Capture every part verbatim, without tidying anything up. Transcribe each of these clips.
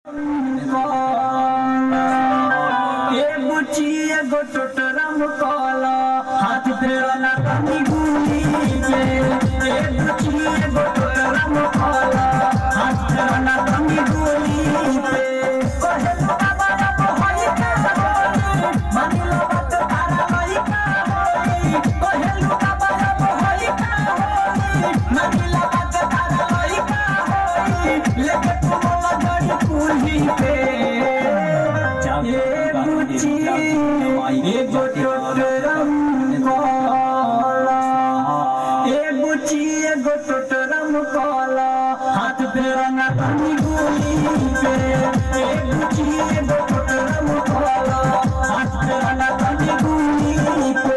ये बुचिए गो टोटरम काला हाथ तेरा ना तनी गुली पे ये बुचिए गो टोटरम काला हाथ तेरा ना तनी गुली पे कहे लुका बारा होई का होई मानी लो बात तारा होई का होई कहे लुका बारा होई का होई मानी लो बात तारा होई का होई लेके तुम गड़ी कुली पे ये बुची ये गो टोटरम काला ये बुची ये गो टोटरम काला हाथ तेरा ना तनी गुली पे ये बुची ये गो टोटरम काला हाथ तेरा ना तनी गुली पे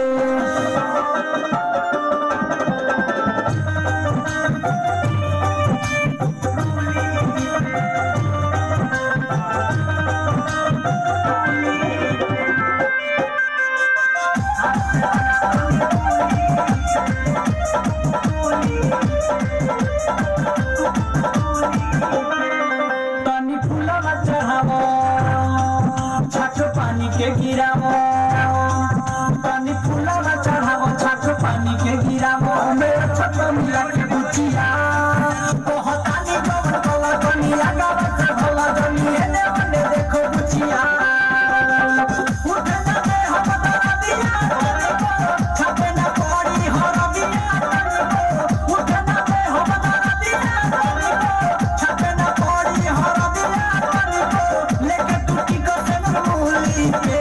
तनी फूलवा चढ़ावो छाछ पानी के गिरावो तनी फूलवा चढ़ावो छाछ पानी के गिरावो मेरा छोटा मिला के बुचिया कहतानी जवन कला दुनिया गावा से भला दुनिया ने बने देखो बुचिया उठे ना दे हम तारा दिया छापे ना पड़ी हर दिया उठे ना दे हम तारा दिया छापे ना पड़ी हर दिया लेके टूटी को से मूली पे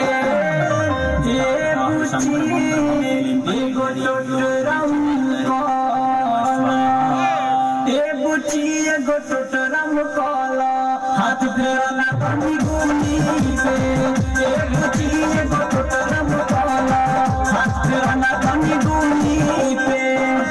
ये बुची ये गो टोटरम काला ये बुची ये गो टोटरम काला हाथ तेरा ना तनी गुली पे ये बुची ये गो टोटरम काला हाथ तेरा ना तनी गुली पे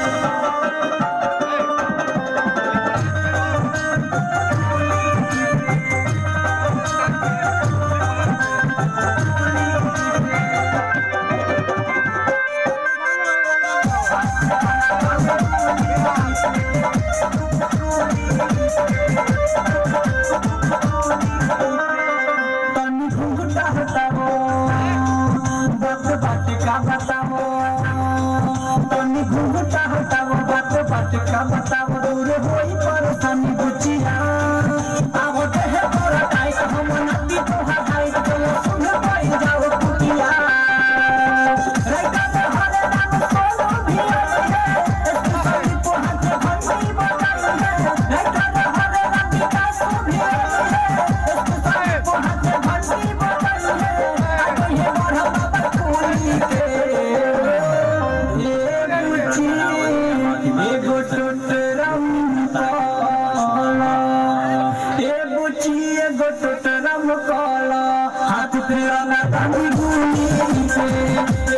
तनी घुंघटा हटावो बात बात का बतावो तनी घुंघटा हटावो बात बात का बतावो दूर होई परेशानी बुचिया आवो देह तोरा टाइट हम नदी तोहार हाइट चलो सुन पाई जाओ कुटिया राइटा में हरे नाम सोलो भी है इसकी सभी पहुंच भंडी बजाई है राइटा में हरे नाम विकास भी है इसकी सभी पहुंच भंडी बजाई है आगे ये बढ़ा बाबा कुली के ये बुची ये गो टोटरम काला ये बुची ये गो टोटरम काला हाथ तेरा ना तनी गुली पे